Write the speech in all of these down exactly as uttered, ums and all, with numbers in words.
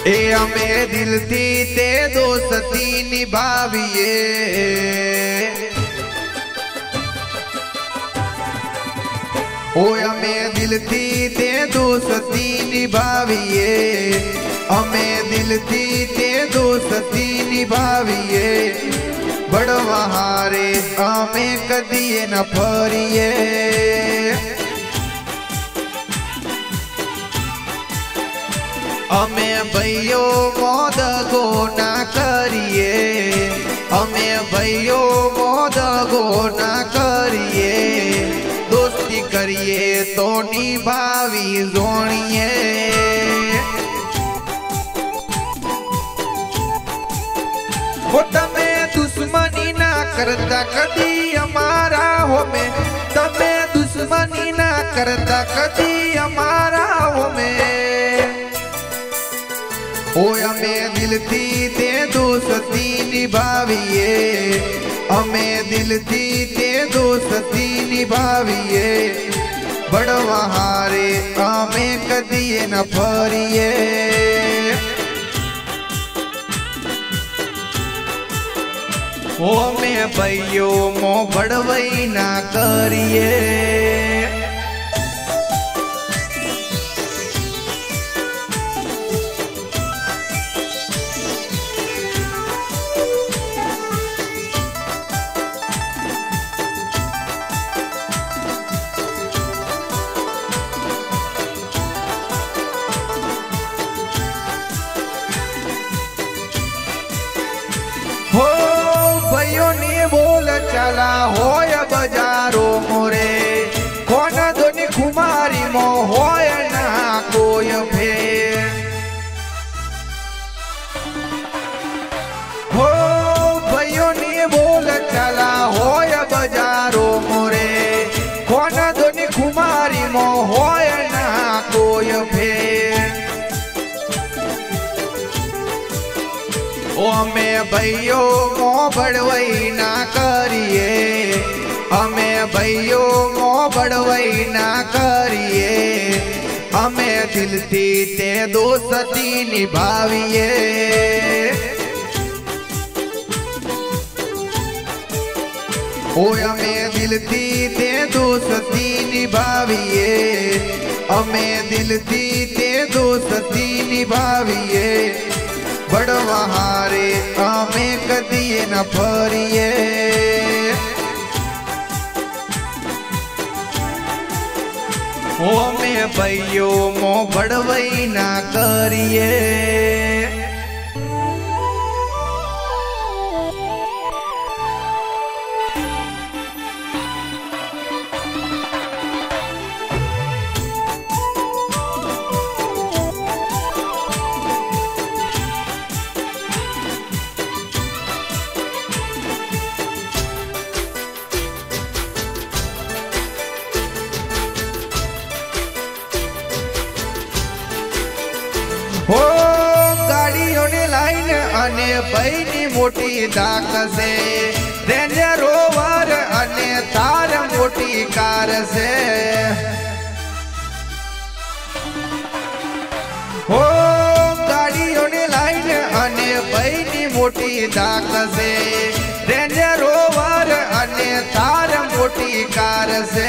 ए अमे दिल थी ते दोस्ती निभाविए। ओ अमे दिल थी ते दोस्ती निभाविए। अमे दिल थी ते दोस्ती निभाविए। बड़वा हारे अमे कदिए न फरिए। अमे भैयो मोद गो ना करिए। अमे भैयो मोद गो ना करिए। दोस्ती करिए तो निभावी जोड़िए। वो तमे दुश्मनी ना करता कदी हमारा हो में। तमे दुश्मनी ना करता कदी हमारा हो में। ओ अमे दिल थी ते दोस्ती निभाविए। अमे दिल थी ते दोस्ती निभाविए। बड़वा हारे अमे कदिए न फरिए। ओ अमे भैयो मो बड़वई ना करिए। हो भयो ने बोल चला होय बजारो मोरे। कौन दोनी कुमारी मो होय ना कोय फेर। हो भयो ने बोल चला होय बजारो मोरे। कौन दोनी कुमारी मो होय ना कोय फेर। ओ अमे भैयो मो बड़वई ना करिए। अमे भैयो मो बड़वई ना करिए। अमे दिल थी ते दोस्ती निभाविए। ओ अमे दिल थी ते दोस्ती निभाविए। अमे दिल थी ते दोस्ती निभाविए। बड़वा हारे अमे कदिए न फरिए। ओ अमे भैयो मो बड़वई ना करिए। हो गाड़ियों ने लाइन अने भाई मोटी दाक से। रेंज रोवर अने तार मोटी कार से। हो गाड़ियों ने लाइन अने भाई मोटी दाक से। रेंज रोवर अने तार मोटी कार से।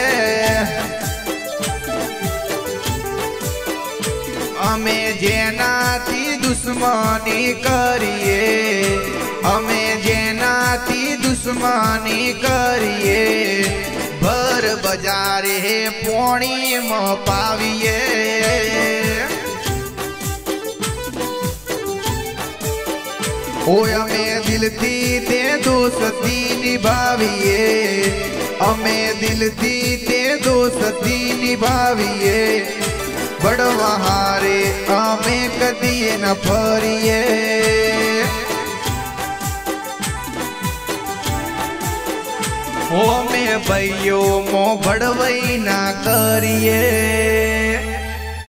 अमे जेना थी दुश्मनी करिए। अमे जेना थी दुश्मनी करिए। भर बजारे पोणी में पाविए। ओ अमे दिल थी ते दोस्ती निभाविए। अमे दिल थी ते दोस्ती निभाविए। बड़वा हारे अमे कदिए न फरिए। ओ अमे भैयो मो बड़वई ना करिए।